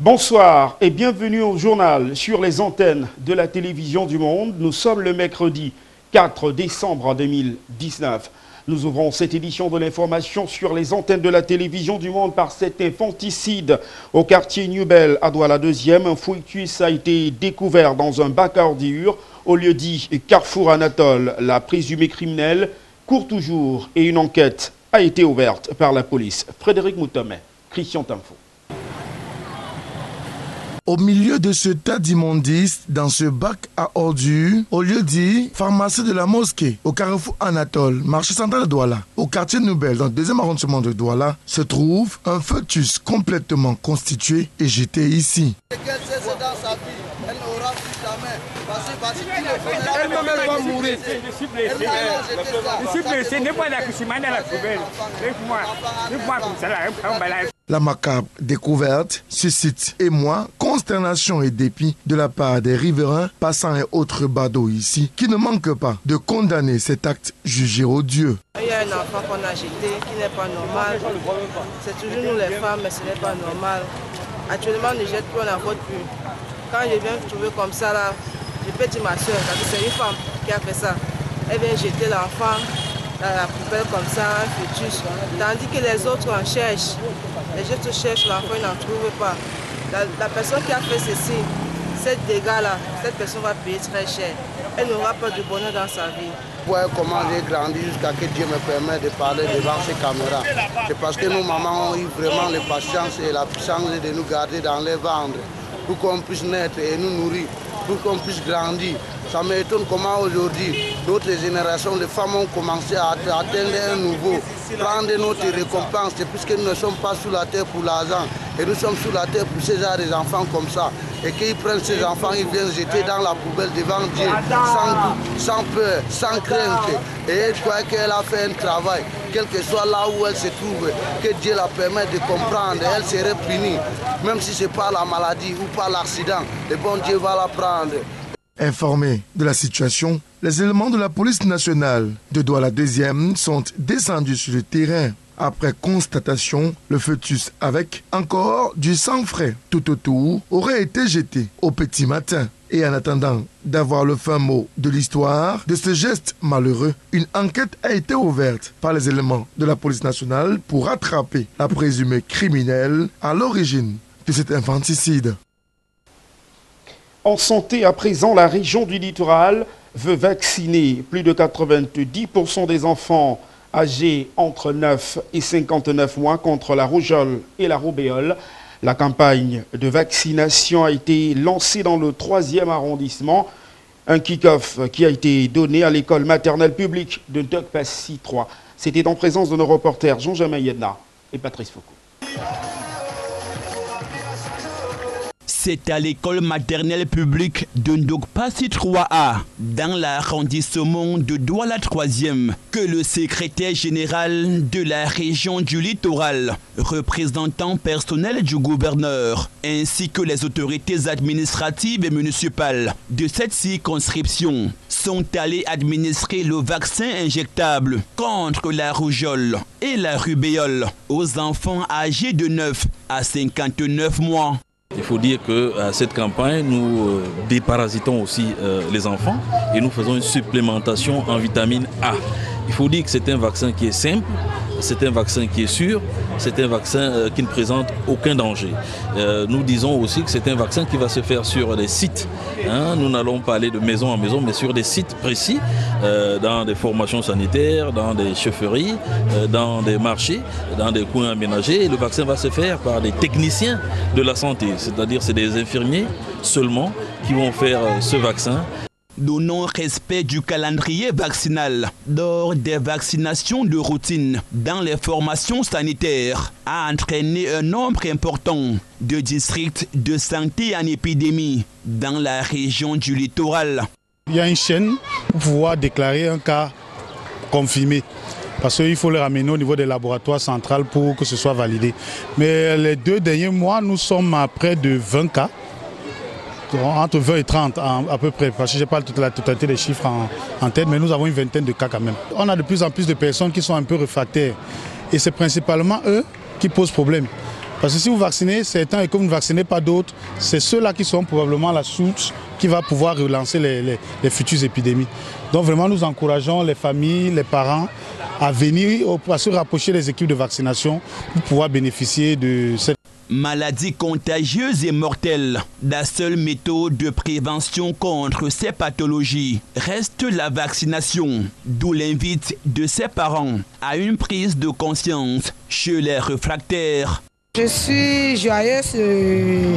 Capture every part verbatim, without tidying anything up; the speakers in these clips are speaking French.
Bonsoir et bienvenue au journal sur les antennes de la télévision du Monde. Nous sommes le mercredi quatre décembre deux mille dix-neuf. Nous ouvrons cette édition de l'information sur les antennes de la télévision du Monde par cet infanticide au quartier Newbel à Douala deuxième. Un fœtus a été découvert dans un bac à ordures au lieu dit Carrefour Anatole. La présumée criminelle court toujours et une enquête a été ouverte par la police. Frédéric Moutomé, Christian Tamfo. Au milieu de ce tas d'immondices, dans ce bac à ordures, au lieu dit pharmacie de la mosquée, au carrefour Anatole, marché central de Douala, au quartier Newbel, dans le deuxième arrondissement de Douala, se trouve un fœtus complètement constitué et jeté ici. La macabre découverte suscite émoi, consternation et dépit de la part des riverains, passants et autres badauds ici, qui ne manquent pas de condamner cet acte jugé odieux. Il y a un enfant qu'on a jeté qui n'est pas normal. C'est toujours nous les femmes, mais ce n'est pas normal. Actuellement, on ne jette plus, on n'en vote plus. Quand je viens trouver comme ça, là, je peux dire ma soeur, parce que c'est une femme qui a fait ça. Elle vient jeter l'enfant dans la poubelle comme ça, un fœtus. Tandis que les autres en cherchent. Les autres cherchent l'enfant, ils n'en trouvent pas. La, la personne qui a fait ceci, cette dégâts-là, cette personne va payer très cher. Elle n'aura pas de bonheur dans sa vie. Voilà comment j'ai grandi jusqu'à ce que Dieu me permette de parler devant ces caméras. C'est parce que nos mamans ont eu vraiment la patience et la puissance de nous garder dans les ventres pour qu'on puisse naître et nous nourrir, pour qu'on puisse grandir. Ça m'étonne comment aujourd'hui, d'autres générations de femmes ont commencé à atteindre un nouveau, prendre notre récompense, puisque nous ne sommes pas sous la terre pour l'argent, et nous sommes sous la terre pour ces gens des enfants comme ça. Et qu'ils prennent ces enfants, ils viennent jeter dans la poubelle devant Dieu, sans, sans peur, sans crainte. Et elle croit qu'elle a fait un travail, quel que soit là où elle se trouve, que Dieu la permette de comprendre, elle serait punie, même si ce n'est pas la maladie ou pas l'accident, le bon Dieu va la prendre. Informés de la situation, les éléments de la police nationale de Douala deuxième sont descendus sur le terrain. Après constatation, le fœtus avec encore du sang frais tout autour aurait été jeté au petit matin. Et en attendant d'avoir le fin mot de l'histoire de ce geste malheureux, une enquête a été ouverte par les éléments de la police nationale pour rattraper la présumée criminelle à l'origine de cet infanticide. En santé, à présent, la région du littoral veut vacciner plus de quatre-vingt-dix pour cent des enfants âgés entre neuf et cinquante-neuf mois contre la rougeole et la rubéole. La campagne de vaccination a été lancée dans le troisième arrondissement. Un kick-off qui a été donné à l'école maternelle publique de Ndokpassi trois. C'était en présence de nos reporters Jean-Jamin Yedna et Patrice Foucault. C'est à l'école maternelle publique de Ndokpassi trois A, dans l'arrondissement de Douala troisième, que le secrétaire général de la région du littoral, représentant personnel du gouverneur, ainsi que les autorités administratives et municipales de cette circonscription, sont allés administrer le vaccin injectable contre la rougeole et la rubéole aux enfants âgés de neuf à cinquante-neuf mois. Il faut dire que à cette campagne, nous euh, déparasitons aussi euh, les enfants et nous faisons une supplémentation en vitamine A. Il faut dire que c'est un vaccin qui est simple, c'est un vaccin qui est sûr, c'est un vaccin euh, qui ne présente aucun danger. Euh, nous disons aussi que c'est un vaccin qui va se faire sur des sites. Hein, nous n'allons pas aller de maison en maison, mais sur des sites précis, euh, dans des formations sanitaires, dans des chefferies, euh, dans des marchés, dans des coins aménagés. Et le vaccin va se faire par des techniciens de la santé, c'est-à-dire c'est des infirmiers seulement qui vont faire euh, ce vaccin. Le non-respect du calendrier vaccinal lors des vaccinations de routine dans les formations sanitaires a entraîné un nombre important de districts de santé en épidémie dans la région du littoral. Il y a une chaîne pour pouvoir déclarer un cas confirmé. Parce qu'il faut le ramener au niveau des laboratoires centraux pour que ce soit validé. Mais les deux derniers mois, nous sommes à près de vingt cas. Entre vingt et trente à peu près, parce que je n'ai pas la totalité des chiffres en, en tête, mais nous avons une vingtaine de cas quand même. On a de plus en plus de personnes qui sont un peu réfractaires et c'est principalement eux qui posent problème. Parce que si vous vaccinez certains et que vous ne vaccinez pas d'autres, c'est ceux-là qui sont probablement la source qui va pouvoir relancer les, les, les futures épidémies. Donc vraiment, nous encourageons les familles, les parents à venir, à se rapprocher des équipes de vaccination pour pouvoir bénéficier de cette maladie contagieuse et mortelle. La seule méthode de prévention contre ces pathologies reste la vaccination, d'où l'invite de ses parents à une prise de conscience chez les réfractaires. Je suis joyeuse de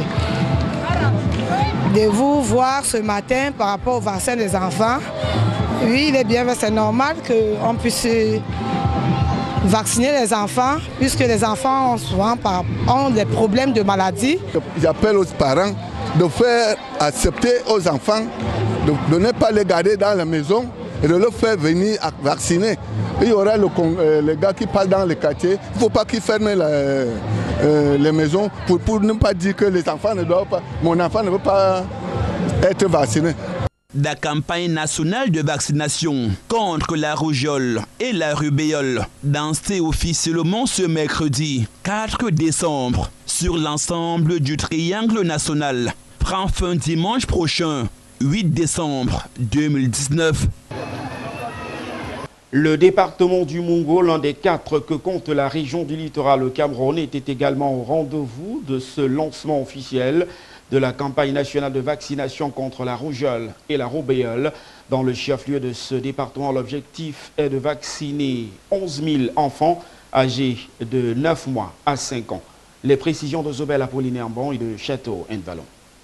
vous voir ce matin par rapport au vaccin des enfants. Oui, il est bien, c'est normal qu'on puisse vacciner les enfants, puisque les enfants ont souvent ont des problèmes de maladie. J'appelle aux parents de faire accepter aux enfants de, de ne pas les garder dans la maison et de les faire venir vacciner. Il y aura le, euh, les gars qui parlent dans les quartiers. Il ne faut pas qu'ils ferment la, euh, les maisons pour, pour ne pas dire que les enfants ne doivent pas, mon enfant ne veut pas être vacciné. La campagne nationale de vaccination contre la rougeole et la rubéole, lancée officiellement ce mercredi quatre décembre sur l'ensemble du triangle national, prend fin dimanche prochain, huit décembre deux mille dix-neuf. Le département du Mungo, l'un des quatre que compte la région du littoral au Cameroun, était également au rendez-vous de ce lancement officiel de la campagne nationale de vaccination contre la rougeole et la rubéole. Dans le chef-lieu de ce département, l'objectif est de vacciner onze mille enfants âgés de neuf mois à cinq ans. Les précisions de Zobel Apollinaire Bon et de Château-en-Vallon.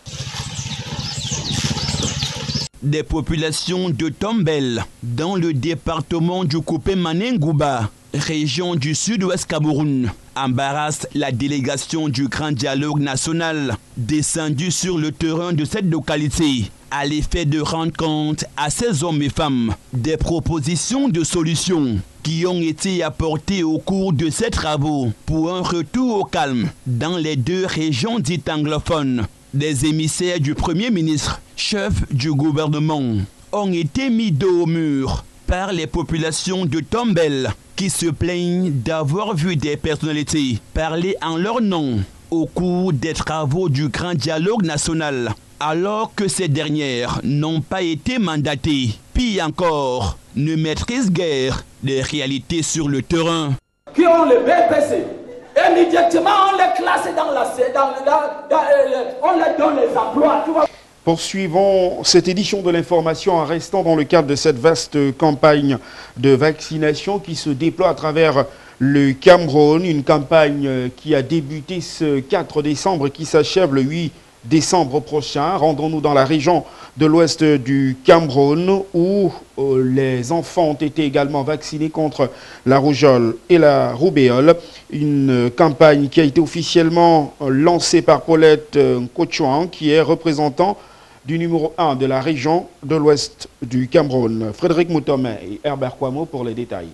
Des populations de Tombel, dans le département du Coupé-Manengouba, région du sud-ouest Cameroun, embarrasse la délégation du Grand Dialogue National, descendue sur le terrain de cette localité, à l'effet de rendre compte à ces hommes et femmes des propositions de solutions qui ont été apportées au cours de ces travaux pour un retour au calme dans les deux régions dites anglophones. Des émissaires du Premier ministre, chef du gouvernement, ont été mis dos au mur par les populations de Tombel qui se plaignent d'avoir vu des personnalités parler en leur nom au cours des travaux du Grand Dialogue National, alors que ces dernières n'ont pas été mandatées. Pire encore, ne maîtrisent guère les réalités sur le terrain. Qui ont le B P C, immédiatement on les classe dans la dans, dans, dans, on les donne les emplois. Tu vois. Poursuivons cette édition de l'information en restant dans le cadre de cette vaste campagne de vaccination qui se déploie à travers le Cameroun. Une campagne qui a débuté ce quatre décembre et qui s'achève le huit décembre prochain. Rendons-nous dans la région de l'ouest du Cameroun où les enfants ont été également vaccinés contre la rougeole et la rubéole. Une campagne qui a été officiellement lancée par Paulette Nkochouan, qui est représentant du numéro un de la région de l'ouest du Cameroun. Frédéric Moutomé et Herbert Kwamo pour les détails.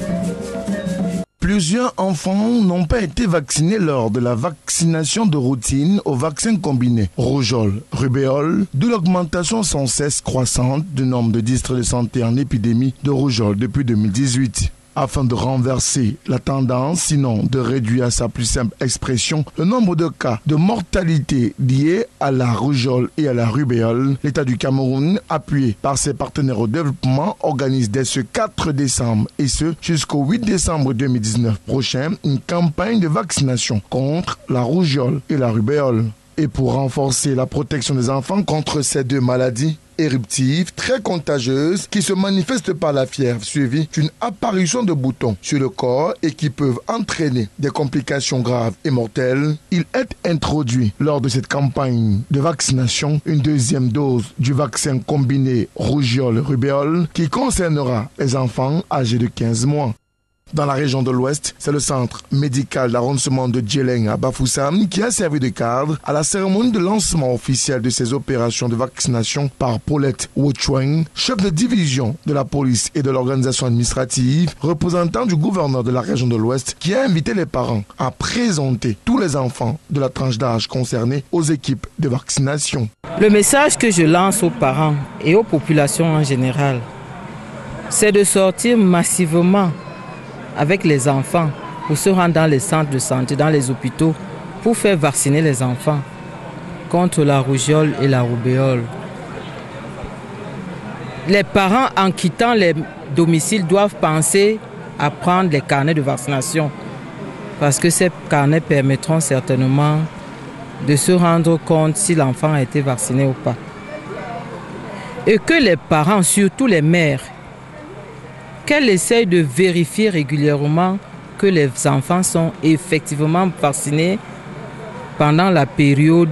Plusieurs enfants n'ont pas été vaccinés lors de la vaccination de routine au vaccin combiné rougeole, rubéole, d'où l'augmentation sans cesse croissante du nombre de districts de santé en épidémie de rougeole depuis deux mille dix-huit. Afin de renverser la tendance, sinon de réduire à sa plus simple expression le nombre de cas de mortalité liés à la rougeole et à la rubéole, l'État du Cameroun, appuyé par ses partenaires au développement, organise dès ce quatre décembre et ce jusqu'au huit décembre deux mille dix-neuf prochain une campagne de vaccination contre la rougeole et la rubéole. Et pour renforcer la protection des enfants contre ces deux maladies éruptives très contagieuses qui se manifestent par la fièvre suivie d'une apparition de boutons sur le corps et qui peuvent entraîner des complications graves et mortelles, il est introduit lors de cette campagne de vaccination une deuxième dose du vaccin combiné rougeole-rubéole qui concernera les enfants âgés de quinze mois. Dans la région de l'Ouest, c'est le centre médical d'arrondissement de Djeleng à Bafoussam qui a servi de cadre à la cérémonie de lancement officiel de ces opérations de vaccination par Paulette Nkochouan, chef de division de la police et de l'organisation administrative, représentant du gouverneur de la région de l'Ouest, qui a invité les parents à présenter tous les enfants de la tranche d'âge concernée aux équipes de vaccination. Le message que je lance aux parents et aux populations en général, c'est de sortir massivement avec les enfants pour se rendre dans les centres de santé, dans les hôpitaux, pour faire vacciner les enfants contre la rougeole et la rubéole. Les parents, en quittant les domiciles, doivent penser à prendre les carnets de vaccination parce que ces carnets permettront certainement de se rendre compte si l'enfant a été vacciné ou pas. Et que les parents, surtout les mères, qu'elles essayent de vérifier régulièrement que les enfants sont effectivement vaccinés pendant la période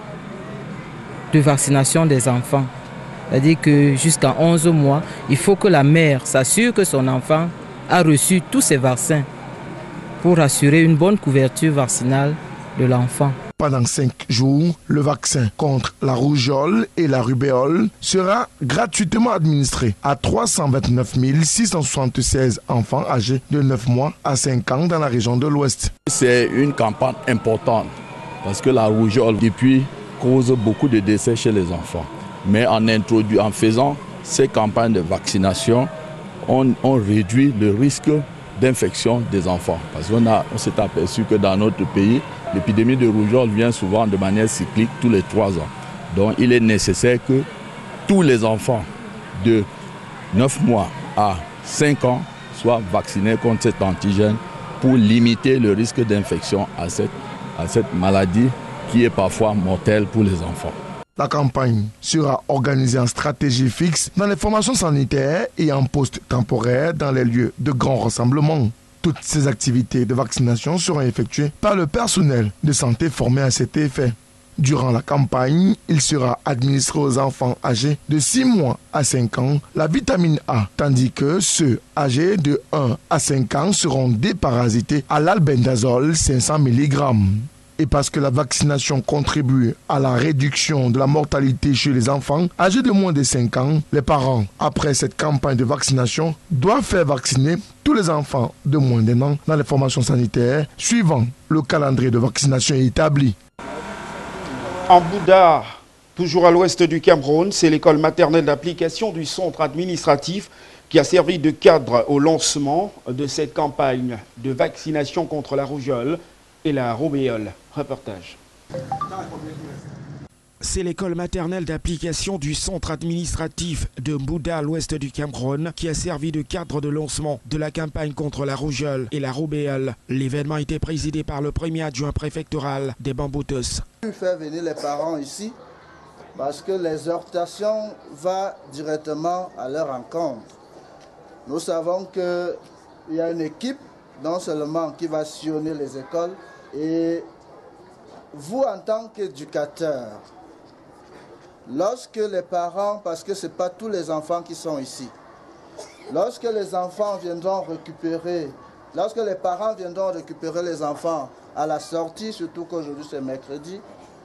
de vaccination des enfants. C'est-à-dire que jusqu'à onze mois, il faut que la mère s'assure que son enfant a reçu tous ses vaccins pour assurer une bonne couverture vaccinale de l'enfant. Pendant cinq jours, le vaccin contre la rougeole et la rubéole sera gratuitement administré à trois cent vingt-neuf mille six cent soixante-seize enfants âgés de neuf mois à cinq ans dans la région de l'Ouest. C'est une campagne importante parce que la rougeole, depuis, cause beaucoup de décès chez les enfants. Mais en, introduit, en faisant ces campagnes de vaccination, on, on réduit le risque d'infection des enfants. Parce qu'on a, on s'est aperçu que dans notre pays, l'épidémie de rougeole vient souvent de manière cyclique tous les trois ans. Donc il est nécessaire que tous les enfants de neuf mois à cinq ans soient vaccinés contre cet antigène pour limiter le risque d'infection à cette, à cette maladie qui est parfois mortelle pour les enfants. La campagne sera organisée en stratégie fixe dans les formations sanitaires et en poste temporaire dans les lieux de grands rassemblements. Toutes ces activités de vaccination seront effectuées par le personnel de santé formé à cet effet. Durant la campagne, il sera administré aux enfants âgés de six mois à cinq ans la vitamine A, tandis que ceux âgés de un à cinq ans seront déparasités à l'albendazole cinq cents milligrammes. Et parce que la vaccination contribue à la réduction de la mortalité chez les enfants âgés de moins de cinq ans, les parents, après cette campagne de vaccination, doivent faire vacciner tous les enfants de moins d'un an dans les formations sanitaires, suivant le calendrier de vaccination établi. En Bouddha, toujours à l'ouest du Cameroun, c'est l'école maternelle d'application du centre administratif qui a servi de cadre au lancement de cette campagne de vaccination contre la rougeole et la rubéole. Reportage. C'est l'école maternelle d'application du centre administratif de Mbouda à l'ouest du Cameroun qui a servi de cadre de lancement de la campagne contre la rougeole et la rubéole. L'événement était présidé par le premier adjoint préfectoral des Bamboutos. Je vais faire venir les parents ici parce que l'exhortation va directement à leur rencontre. Nous savons qu'il y a une équipe non seulement qui va sillonner les écoles et vous, en tant qu'éducateur, lorsque les parents, parce que ce n'est pas tous les enfants qui sont ici, lorsque les enfants viendront récupérer, lorsque les parents viendront récupérer les enfants à la sortie, surtout qu'aujourd'hui c'est mercredi,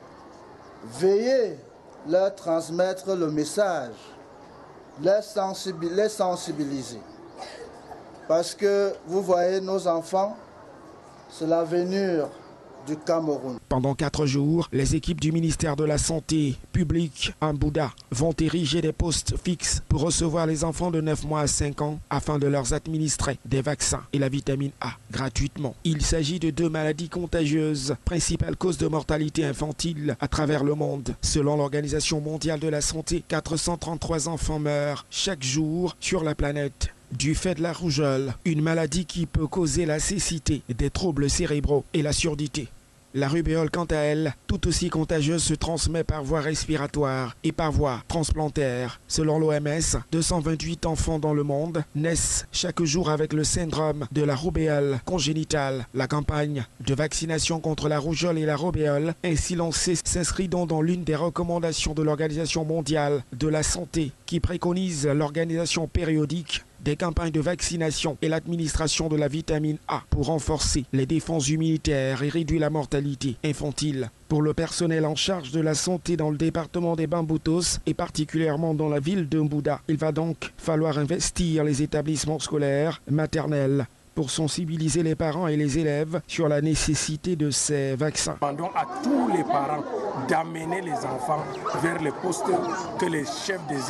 veillez leur transmettre le message, les sensibiliser. Parce que vous voyez, nos enfants, c'est l'avenir du Cameroun. Pendant quatre jours, les équipes du ministère de la Santé publique à Mbouda vont ériger des postes fixes pour recevoir les enfants de neuf mois à cinq ans afin de leur administrer des vaccins et la vitamine A gratuitement. Il s'agit de deux maladies contagieuses, principales causes de mortalité infantile à travers le monde. Selon l'Organisation mondiale de la santé, quatre cent trente-trois enfants meurent chaque jour sur la planète du fait de la rougeole, une maladie qui peut causer la cécité, des troubles cérébraux et la surdité. La rubéole, quant à elle, tout aussi contagieuse, se transmet par voie respiratoire et par voie transplantaire. Selon l'O M S, deux cent vingt-huit enfants dans le monde naissent chaque jour avec le syndrome de la rubéole congénitale. La campagne de vaccination contre la rougeole et la rubéole, ainsi lancée, s'inscrit donc dans l'une des recommandations de l'Organisation mondiale de la santé, qui préconise l'organisation périodique des campagnes de vaccination et l'administration de la vitamine A pour renforcer les défenses immunitaires et réduire la mortalité infantile. Pour le personnel en charge de la santé dans le département des Bamboutos et particulièrement dans la ville de Mbouda, il va donc falloir investir les établissements scolaires maternels pour sensibiliser les parents et les élèves sur la nécessité de ces vaccins. Demandons à tous les parents d'amener les enfants vers les postes que les chefs des aires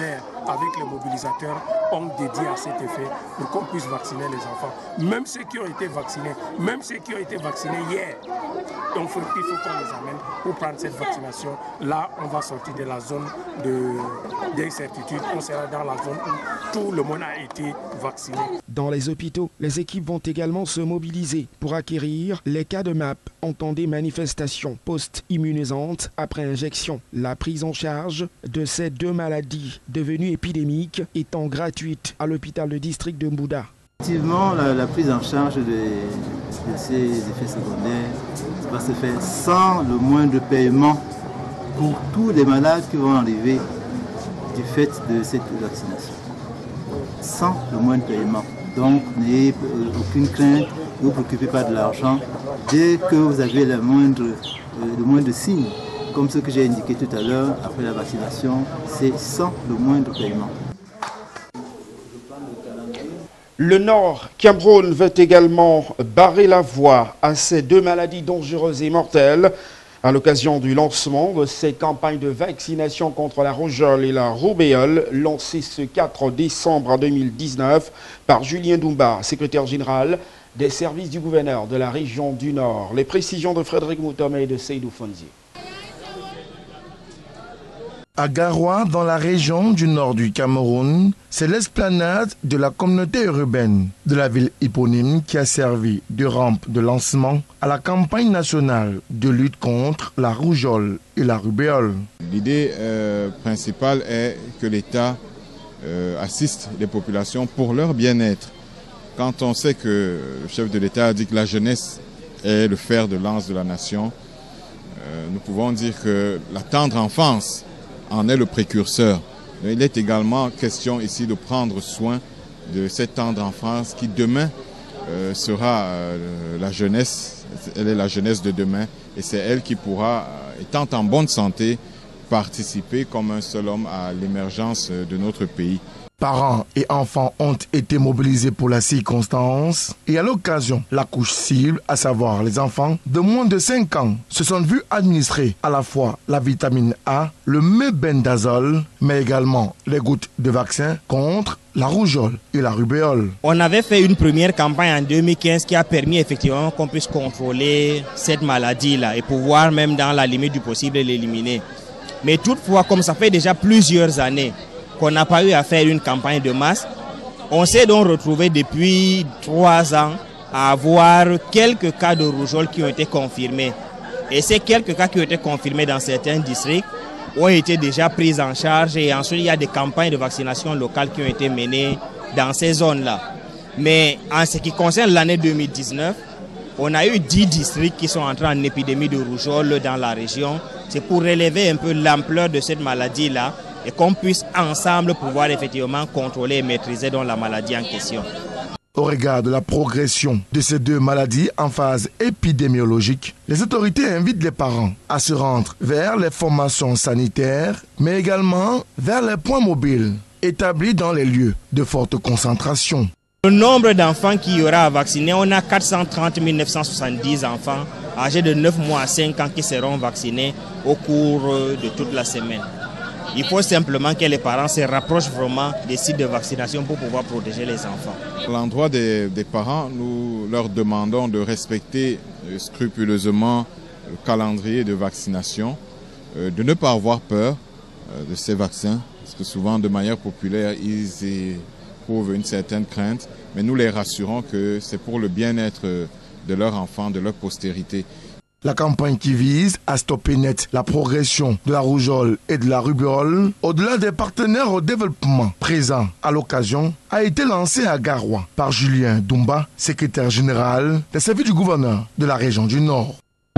avec les mobilisateurs, ont dédié à cet effet pour qu'on puisse vacciner les enfants. Même ceux qui ont été vaccinés, même ceux qui ont été vaccinés hier, donc il faut qu'on les amène pour prendre cette vaccination. Là, on va sortir de la zone d'incertitude, on sera dans la zone où tout le monde a été vacciné. Dans les hôpitaux, les équipes vont également se mobiliser pour acquérir les cas de M A P, entendez manifestations post-immunisantes après injection. La prise en charge de ces deux maladies devenues épidémiques étant gratuite à l'hôpital de district de Mbouda. Effectivement, la, la prise en charge de, de ces effets secondaires va se faire sans le moindre paiement pour tous les malades qui vont arriver du fait de cette vaccination. Sans le moindre paiement. Donc, n'ayez aucune crainte, ne vous préoccupez pas de l'argent. Dès que vous avez le moindre, le moindre signe, comme ce que j'ai indiqué tout à l'heure, après la vaccination, c'est sans le moindre paiement. Le Nord Cameroun veut également barrer la voie à ces deux maladies dangereuses et mortelles à l'occasion du lancement de cette campagne de vaccination contre la rougeole et la roubéole lancée ce quatre décembre deux mille dix-neuf par Julien Doumba, secrétaire général des services du gouverneur de la région du Nord. Les précisions de Frédéric Moutomé et de Seydou Fonzi. À Garoua, dans la région du nord du Cameroun, c'est l'esplanade de la communauté urbaine de la ville éponyme qui a servi de rampe de lancement à la campagne nationale de lutte contre la rougeole et la rubéole. L'idée euh, principale est que l'État euh, assiste les populations pour leur bien-être. Quand on sait que le chef de l'État a dit que la jeunesse est le fer de lance de la nation, euh, nous pouvons dire que la tendre enfance en est le précurseur. Il est également question ici de prendre soin de cette tendre enfance qui demain euh, sera euh, la jeunesse, elle est la jeunesse de demain et c'est elle qui pourra, étant en bonne santé, participer comme un seul homme à l'émergence de notre pays. Parents et enfants ont été mobilisés pour la circonstance et à l'occasion, la couche cible, à savoir les enfants de moins de cinq ans, se sont vus administrer à la fois la vitamine A, le mébendazole, mais également les gouttes de vaccin contre la rougeole et la rubéole. On avait fait une première campagne en deux mille quinze qui a permis effectivement qu'on puisse contrôler cette maladie-là et pouvoir même dans la limite du possible l'éliminer. Mais toutefois, comme ça fait déjà plusieurs années qu'on n'a pas eu à faire une campagne de masse, on s'est donc retrouvé depuis trois ans à avoir quelques cas de rougeole qui ont été confirmés. Et ces quelques cas qui ont été confirmés dans certains districts ont été déjà pris en charge et ensuite il y a des campagnes de vaccination locales qui ont été menées dans ces zones-là. Mais en ce qui concerne l'année deux mille dix-neuf, on a eu dix districts qui sont entrés en épidémie de rougeole dans la région. C'est pour relever un peu l'ampleur de cette maladie-là et qu'on puisse ensemble pouvoir effectivement contrôler et maîtriser donc la maladie en question. Au regard de la progression de ces deux maladies en phase épidémiologique, les autorités invitent les parents à se rendre vers les formations sanitaires, mais également vers les points mobiles établis dans les lieux de forte concentration. Le nombre d'enfants qu'il y aura à vacciner, on a quatre cent trente mille neuf cent soixante-dix enfants âgés de neuf mois à cinq ans qui seront vaccinés au cours de toute la semaine. Il faut simplement que les parents se rapprochent vraiment des sites de vaccination pour pouvoir protéger les enfants. À l'endroit des, des parents, nous leur demandons de respecter scrupuleusement le calendrier de vaccination, euh, de ne pas avoir peur euh, de ces vaccins, parce que souvent de manière populaire, ils éprouvent une certaine crainte, mais nous les rassurons que c'est pour le bien-être de leurs enfants, de leur postérité. La campagne qui vise à stopper net la progression de la rougeole et de la rubéole, au-delà des partenaires au développement présents à l'occasion, a été lancée à Garoua par Julien Doumba, secrétaire général des services du gouverneur de la région du Nord.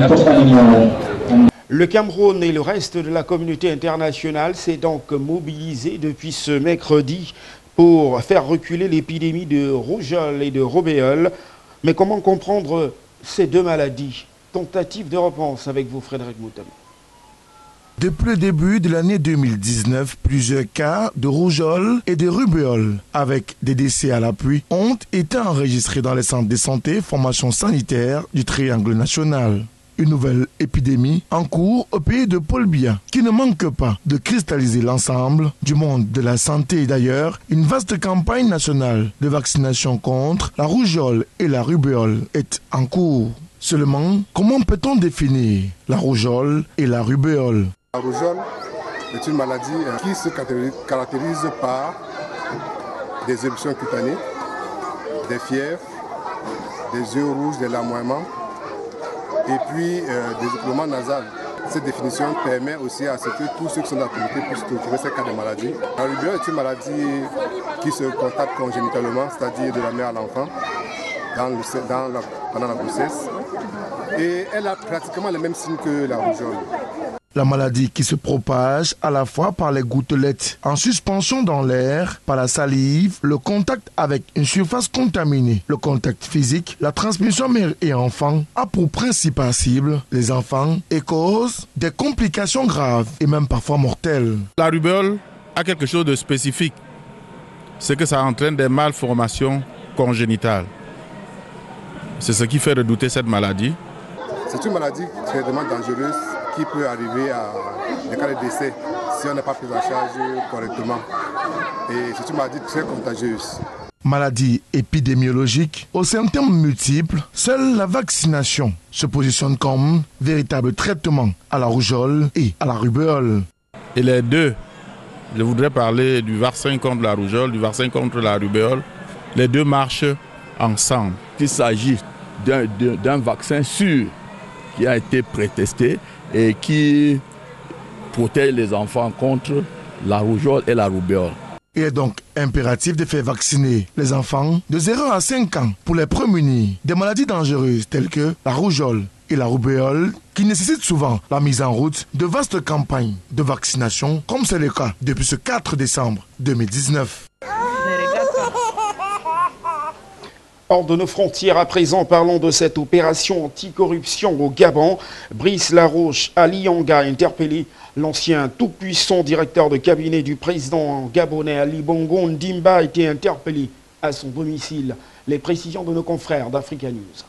Le Cameroun et le reste de la communauté internationale s'est donc mobilisé depuis ce mercredi pour faire reculer l'épidémie de rougeole et de rubéole. Mais comment comprendre ces deux maladies ? Tentative de réponse avec vous, Frédéric Moutomé. Depuis le début de l'année deux mille dix-neuf, plusieurs cas de rougeole et de rubéole, avec des décès à l'appui, ont été enregistrés dans les centres de santé, formation sanitaire du triangle national. Une nouvelle épidémie en cours au pays de Paul Biya, qui ne manque pas de cristalliser l'ensemble du monde de la santé. D'ailleurs, une vaste campagne nationale de vaccination contre la rougeole et la rubéole est en cours. Seulement, comment peut-on définir la rougeole et la rubéole? La rougeole est une maladie qui se caractérise par des éruptions cutanées, des fièvres, des yeux rouges, des larmoiements et puis euh, des écoulements nasales. Cette définition permet aussi à ce que tous ceux qui sont dans la communauté puissent trouver ces cas de maladie. La rubéole est une maladie qui se constate congénitalement, c'est-à-dire de la mère à l'enfant, dans le, dans la, pendant la grossesse. Et elle a pratiquement les mêmes signes que la rougeole. La maladie qui se propage à la fois par les gouttelettes en suspension dans l'air, par la salive, le contact avec une surface contaminée, le contact physique, la transmission mère et enfant a pour principale cible les enfants et cause des complications graves et même parfois mortelles. La rubéole a quelque chose de spécifique, c'est que ça entraîne des malformations congénitales. C'est ce qui fait redouter cette maladie. C'est une maladie extrêmement dangereuse qui peut arriver à des cas de décès si on n'est pas pris en charge correctement. Et c'est une maladie très contagieuse. Maladie épidémiologique aux symptômes multiples, seule la vaccination se positionne comme véritable traitement à la rougeole et à la rubéole. Et les deux, je voudrais parler du vaccin contre la rougeole, du vaccin contre la rubéole, les deux marchent ensemble. Il s'agit d'un, d'un vaccin sûr qui a été prétesté et qui protège les enfants contre la rougeole et la rubéole. Il est donc impératif de faire vacciner les enfants de zéro à cinq ans pour les prémunir des maladies dangereuses telles que la rougeole et la rubéole qui nécessitent souvent la mise en route de vastes campagnes de vaccination comme c'est le cas depuis ce quatre décembre deux mille dix-neuf. Hors de nos frontières, à présent, parlons de cette opération anticorruption au Gabon. Brice Laroche Alianga a interpellé l'ancien tout-puissant directeur de cabinet du président gabonais Ali Bongo Ndimba a été interpellé à son domicile. Les précisions de nos confrères d'Africa News.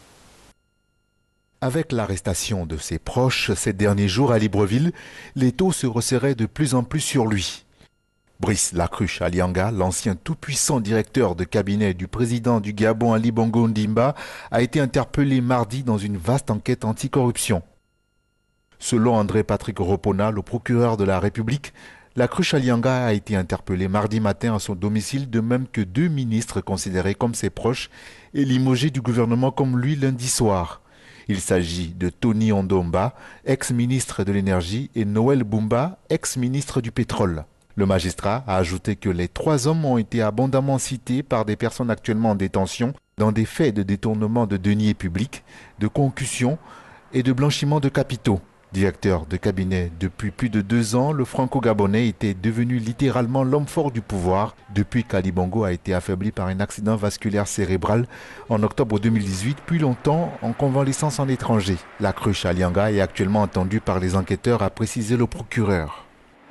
Avec l'arrestation de ses proches ces derniers jours à Libreville, les taux se resserraient de plus en plus sur lui. Brice Laroche Alianga, l'ancien tout-puissant directeur de cabinet du président du Gabon Ali Bongo Ndimba, a été interpellé mardi dans une vaste enquête anticorruption. Selon André Patrick Ropona, le procureur de la République, Laroche Alianga a été interpellé mardi matin à son domicile, de même que deux ministres considérés comme ses proches et limogés du gouvernement comme lui lundi soir. Il s'agit de Tony Ondomba, ex-ministre de l'Énergie, et Noël Bumba, ex-ministre du Pétrole. Le magistrat a ajouté que les trois hommes ont été abondamment cités par des personnes actuellement en détention dans des faits de détournement de deniers publics, de concussion et de blanchiment de capitaux. Directeur de cabinet depuis plus de deux ans, le franco-gabonais était devenu littéralement l'homme fort du pouvoir depuis qu'Ali Bongo a été affaibli par un accident vasculaire cérébral en octobre deux mille dix-huit, puis longtemps en convalescence en étranger. Laroche Alianga est actuellement entendu par les enquêteurs, a précisé le procureur.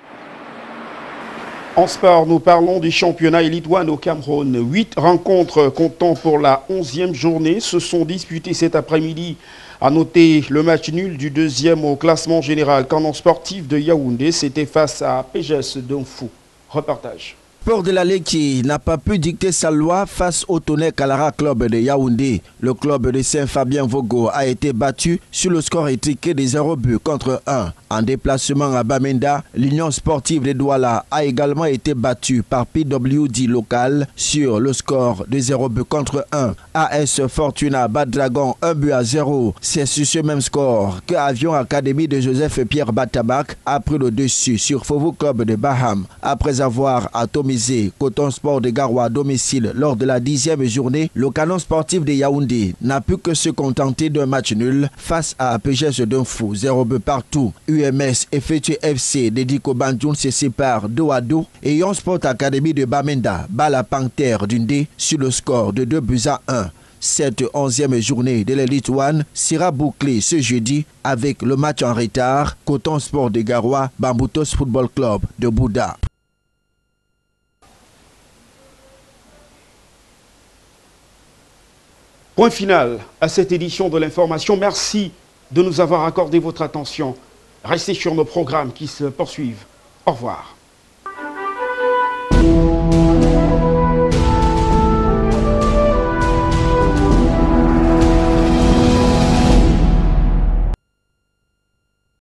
En sport, nous parlons du championnat Elite One au Cameroun. Huit rencontres comptant pour la onzième journée se sont disputées cet après-midi. À noter le match nul du deuxième au classement général. Canon sportif de Yaoundé, c'était face à P G S Donfou. Reportage. Port de l'Allée qui n'a pas pu dicter sa loi face au Tonnerre Kalara Club de Yaoundé. Le club de Saint-Fabien-Vogo a été battu sur le score étriqué des zéro buts contre un. En déplacement à Bamenda, l'Union sportive de Douala a également été battue par P W D local sur le score de zéro but contre un. A S Fortuna bat Dragon un but à zéro. C'est sur ce même score que Avion Académie de Joseph Pierre Batabac a pris le dessus sur Fovo Club de Baham après avoir atomisé Coton Sport de Garoua à domicile lors de la dixième journée. Le Canon sportif de Yaoundé n'a pu que se contenter d'un match nul face à P G S Donfou, zéro but partout. U M S et Fétu F C de Diko Bandjoun se séparent dos à dos et Yon Sport Academy de Bamenda bat la Panthère d'Undé sur le score de deux buts à un. Cette onzième journée de l'Elite One sera bouclée ce jeudi avec le match en retard Coton Sport de Garoua, Bamboutos Football Club de Bouddha. Point final à cette édition de l'information. Merci de nous avoir accordé votre attention. Restez sur nos programmes qui se poursuivent. Au revoir.